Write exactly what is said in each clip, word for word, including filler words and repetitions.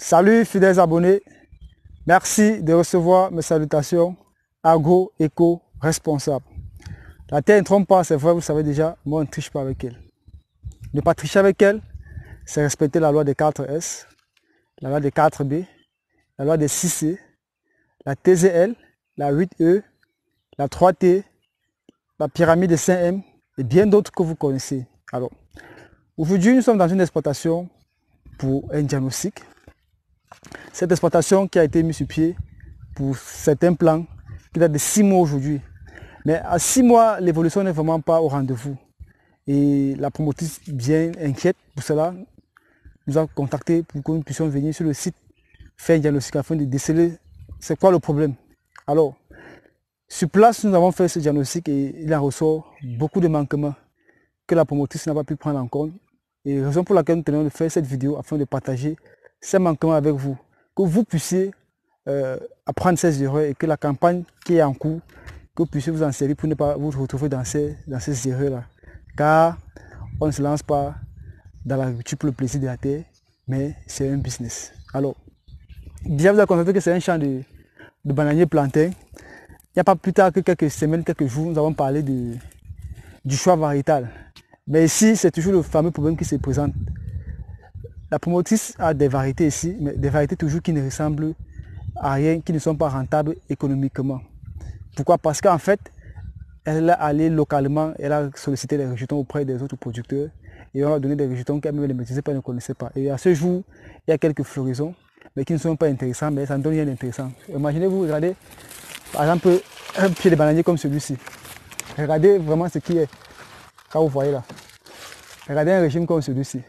Salut fidèles abonnés, merci de recevoir mes salutations agro-éco-responsables. La terre ne trompe pas, c'est vrai, vous savez déjà, moi on ne triche pas avec elle. Ne pas tricher avec elle, c'est respecter la loi des quatre S, la loi des quatre B, la loi des six C, la T Z L, la huit E, la trois T, la pyramide des cinq M et bien d'autres que vous connaissez. Alors, aujourd'hui nous sommes dans une exploitation pour un diagnostic. Cette exploitation qui a été mise sur pied pour certains plans qui date de six mois aujourd'hui. Mais à six mois, l'évolution n'est vraiment pas au rendez-vous. Et la promotrice bien inquiète pour cela nous a contacté pour que nous puissions venir sur le site faire un diagnostic afin de déceler c'est quoi le problème. Alors, sur place, nous avons fait ce diagnostic et il en ressort beaucoup de manquements que la promotrice n'a pas pu prendre en compte. Et raison pour laquelle nous tenons de faire cette vidéo afin de partager ces manquements avec vous, que vous puissiez euh, apprendre ces erreurs et que la campagne qui est en cours, que vous puissiez vous en servir pour ne pas vous retrouver dans ces, dans ces erreurs-là. Car on ne se lance pas dans la rupture pour le plaisir de la terre, mais c'est un business. Alors, déjà vous avez constaté que c'est un champ de, de bananiers plantains. Il n'y a pas plus tard que quelques semaines, quelques jours, nous avons parlé de, du choix variétal. Mais ici, c'est toujours le fameux problème qui se présente. La promotrice a des variétés ici, mais des variétés toujours qui ne ressemblent à rien, qui ne sont pas rentables économiquement. Pourquoi? Parce qu'en fait, elle est allée localement, elle a sollicité les rejetons auprès des autres producteurs et on a donné des rejetons qu'elle ne les maîtrisait pas, ne connaissait pas. Et à ce jour, il y a quelques floraisons, mais qui ne sont pas intéressants, mais ça ne donne rien d'intéressant. Imaginez-vous, regardez, par exemple, un pied de bananier comme celui-ci. Regardez vraiment ce qui est, quand vous voyez là. Regardez un régime comme celui-ci.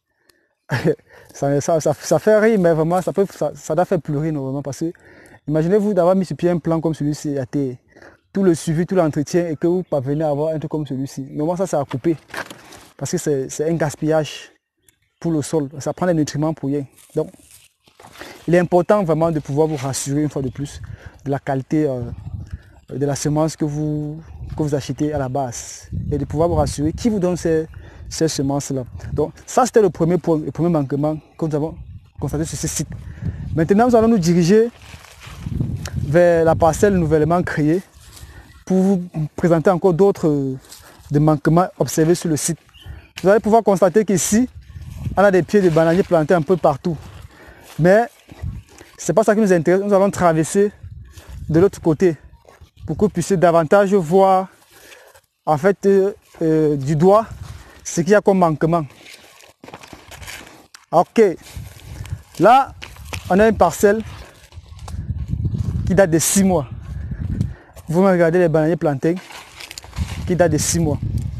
Ça, ça, ça, ça fait rire, mais vraiment, ça, peut, ça, ça doit faire pleurer normalement parce que imaginez-vous d'avoir mis sur pied un plan comme celui-ci à terre, tout le suivi, tout l'entretien et que vous parvenez à avoir un truc comme celui-ci. Normalement, ça, ça a coupé parce que c'est un gaspillage pour le sol. Ça prend des nutriments pour rien. Donc, il est important vraiment de pouvoir vous rassurer une fois de plus de la qualité euh, de la semence que vous, que vous achetez à la base et de pouvoir vous rassurer qui vous donne ces ces semences-là. Donc ça c'était le premier point, le premier manquement que nous avons constaté sur ce site. Maintenant nous allons nous diriger vers la parcelle nouvellement créée pour vous présenter encore d'autres de manquements observés sur le site. Vous allez pouvoir constater qu'ici on a des pieds de bananiers plantés un peu partout. Mais c'est pas ça qui nous intéresse. Nous allons traverser de l'autre côté pour que vous puissiez davantage voir en fait euh, euh, du doigt ce qu'il y a comme manquement. Ok, là on a une parcelle qui date de six mois. Vous me regardez les bananiers plantés qui datent de six mois.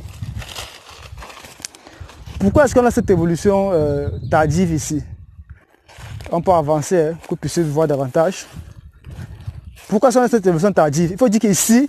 Pourquoi est-ce qu'on a cette évolution euh, tardive ici? On peut avancer hein, pour que vous puissiez voir davantage. Pourquoi est-ce qu'on a cette évolution tardive? Il faut dire qu'ici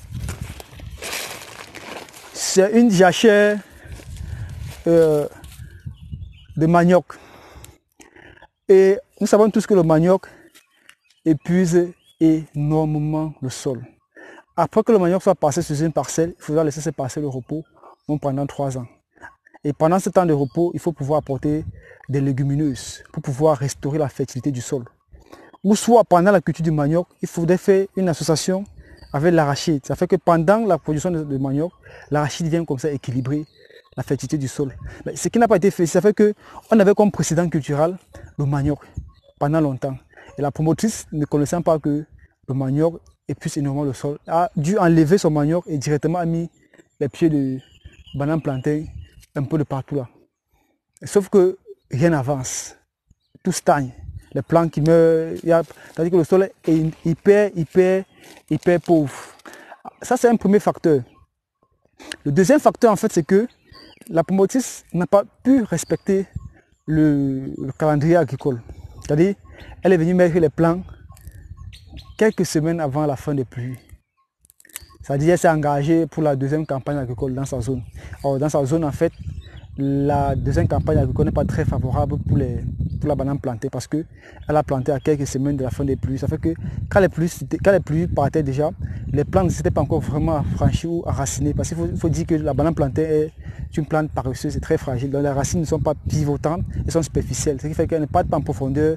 c'est une jachère Euh, de manioc et nous savons tous que le manioc épuise énormément le sol. Après que le manioc soit passé sur une parcelle, il faudra laisser cette parcelle au repos pendant trois ans et pendant ce temps de repos il faut pouvoir apporter des légumineuses pour pouvoir restaurer la fertilité du sol, ou soit pendant la culture du manioc il faudrait faire une association avec l'arachide. Ça fait que pendant la production de, de manioc l'arachide vient comme ça équilibrer la fertilité du sol. Mais ce qui n'a pas été fait, ça fait que on avait comme précédent culturel le manioc pendant longtemps. Et la promotrice, ne connaissant pas que le manioc épuise énormément le sol, a dû enlever son manioc et directement a mis les pieds de bananes plantains un peu de partout là. Sauf que rien n'avance. Tout stagne. Les plants qui meurent, c'est-à-dire que le sol est hyper, hyper, hyper pauvre. Ça c'est un premier facteur. Le deuxième facteur en fait c'est que la promotrice n'a pas pu respecter le, le calendrier agricole. C'est-à-dire, elle est venue mettre les plants quelques semaines avant la fin des pluies. C'est-à-dire, elle s'est engagée pour la deuxième campagne agricole dans sa zone. Alors, dans sa zone, en fait, la deuxième campagne agricole n'est pas très favorable pour, les, pour la banane plantée parce qu'elle a planté à quelques semaines de la fin des pluies. Ça fait que quand les pluies, quand les pluies partaient déjà, les plantes ne s'étaient pas encore vraiment franchies ou enracinées. Parce qu'il faut, faut dire que la banane plantée est une plante paresseuse et très fragile. Donc les racines ne sont pas pivotantes, elles sont superficielles. Ce qui fait qu'elles ne partent pas en profondeur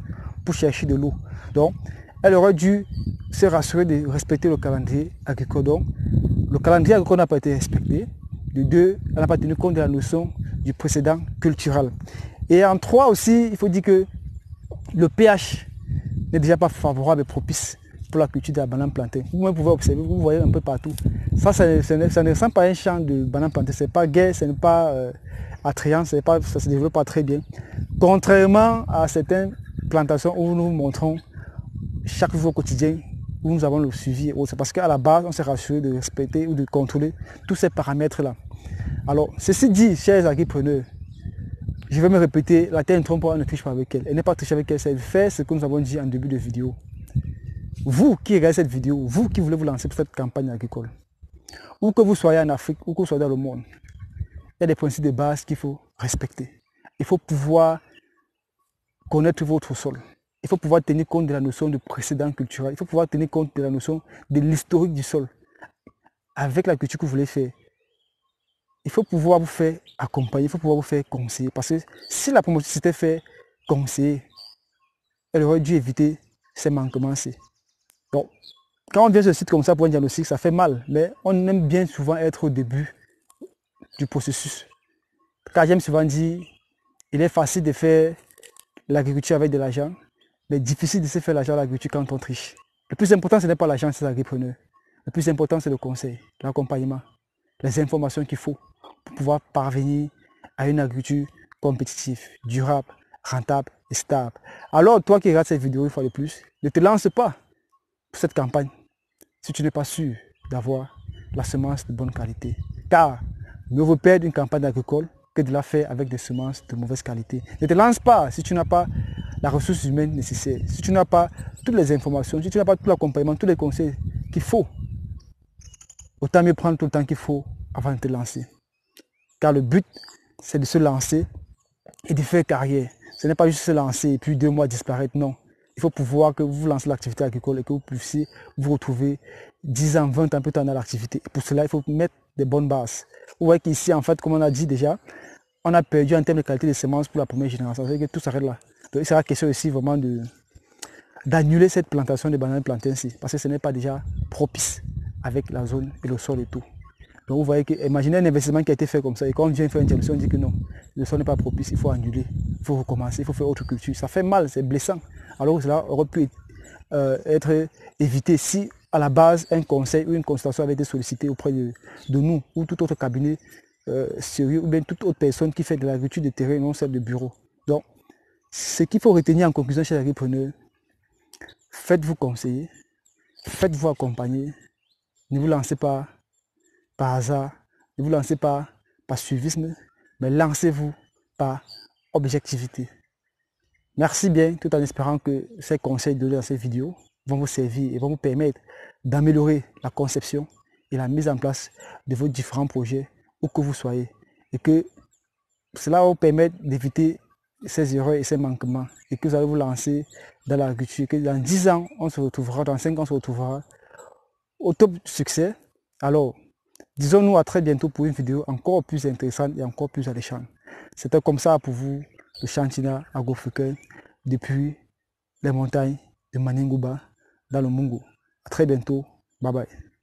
pour chercher de l'eau. Donc, elle aurait dû se rassurer de respecter le calendrier agricole. Donc, le calendrier agricole n'a pas été respecté. De deux, elle n'a pas tenu compte de la notion du précédent culturel. Et en trois aussi, il faut dire que le pH n'est déjà pas favorable et propice pour la culture de la banane plantain. Vous pouvez observer, vous voyez un peu partout. Ça, ça, ça, ne, ça ne ressemble pas à un champ de banane plantain. Ce n'est pas gai, ce n'est pas euh, attrayant, pas, ça ne se développe pas très bien. Contrairement à certaines plantations où nous montrons chaque jour au quotidien, où nous avons le suivi. C'est parce qu'à la base, on s'est rassuré de respecter ou de contrôler tous ces paramètres-là. Alors, ceci dit, chers agripreneurs, je vais me répéter, la terre ne trompe pas, on ne triche pas avec elle. Elle n'est pas trichée avec elle, c'est faire ce que nous avons dit en début de vidéo. Vous qui regardez cette vidéo, vous qui voulez vous lancer pour cette campagne agricole, où que vous soyez en Afrique, ou que vous soyez dans le monde, il y a des principes de base qu'il faut respecter. Il faut pouvoir connaître votre sol. Il faut pouvoir tenir compte de la notion de précédent culturel. Il faut pouvoir tenir compte de la notion de l'historique du sol avec la culture que vous voulez faire. Il faut pouvoir vous faire accompagner, il faut pouvoir vous faire conseiller. Parce que si la promotion s'était fait conseiller, elle aurait dû éviter ces manquements-ci. Donc, quand on vient sur le site comme ça pour un diagnostic, ça fait mal. Mais on aime bien souvent être au début du processus. Car j'aime souvent dire, il est facile de faire l'agriculture avec de l'argent, mais difficile de se faire l'argent à l'agriculture quand on triche. Le plus important, ce n'est pas l'argent, c'est l'agripreneur. Le plus important, c'est le conseil, l'accompagnement, les informations qu'il faut pour pouvoir parvenir à une agriculture compétitive, durable, rentable et stable. Alors, toi qui regardes cette vidéo une fois de plus, ne te lance pas pour cette campagne si tu n'es pas sûr d'avoir la semence de bonne qualité. Car mieux vaut perdre une campagne agricole que de la faire avec des semences de mauvaise qualité. Ne te lance pas si tu n'as pas la ressource humaine nécessaire, si tu n'as pas toutes les informations, si tu n'as pas tout l'accompagnement, tous les conseils qu'il faut. Autant mieux prendre tout le temps qu'il faut avant de te lancer. Car le but, c'est de se lancer et de faire carrière. Ce n'est pas juste se lancer et puis deux mois disparaître, non. Il faut pouvoir que vous lancez l'activité agricole et que vous puissiez vous retrouver dix ans, vingt ans plus tard dans l'activité. Pour cela, il faut mettre des bonnes bases. Vous voyez qu'ici, en fait, comme on a dit déjà, on a perdu en termes de qualité de semences pour la première génération. Ça veut dire que tout s'arrête là. Donc il sera question aussi vraiment de d'annuler cette plantation de bananes plantain-ci, parce que ce n'est pas déjà propice avec la zone et le sol et tout. Donc vous voyez que, imaginez un investissement qui a été fait comme ça, et quand on vient faire une diagnostic, on dit que non, le sol n'est pas propice, il faut annuler, il faut recommencer, il faut faire autre culture. Ça fait mal, c'est blessant. Alors que cela aurait pu euh, être évité si à la base un conseil ou une consultation avait été sollicité auprès de, de nous ou tout autre cabinet euh, sérieux ou bien toute autre personne qui fait de l'agriculture de terrain, non celle de bureau. Donc, ce qu'il faut retenir en conclusion chez les agripreneurs, faites-vous conseiller, faites-vous accompagner, ne vous lancez pas par hasard, ne vous lancez pas par suivisme, mais lancez-vous par objectivité. Merci bien, tout en espérant que ces conseils donnés dans cette vidéo vont vous servir et vont vous permettre d'améliorer la conception et la mise en place de vos différents projets, où que vous soyez, et que cela va vous permettre d'éviter ces erreurs et ces manquements, et que vous allez vous lancer dans l'agriculture, que dans dix ans, on se retrouvera, dans cinq ans, on se retrouvera au top du succès. Alors, disons-nous à très bientôt pour une vidéo encore plus intéressante et encore plus alléchante. C'était comme ça pour vous, le Chantina Agrofricain, depuis les montagnes de Maningouba, dans le Mungo. À très bientôt. Bye bye.